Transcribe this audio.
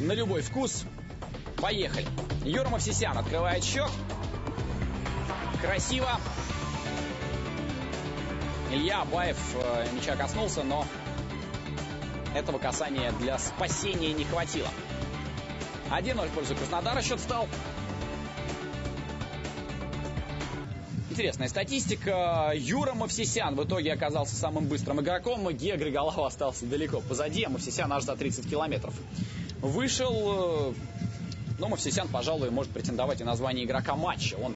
на любой вкус. Поехали. Юра Мовсисян открывает счет. Красиво. Илья Абаев мяча коснулся, но этого касания для спасения не хватило. 1-0 в пользу Краснодара счет стал. Интересная статистика. Юра Мовсисян в итоге оказался самым быстрым игроком. Гея Григолава остался далеко позади, а Мовсисян аж за 30 километров вышел. Но Мовсисян, пожалуй, может претендовать и на звание игрока матча. Он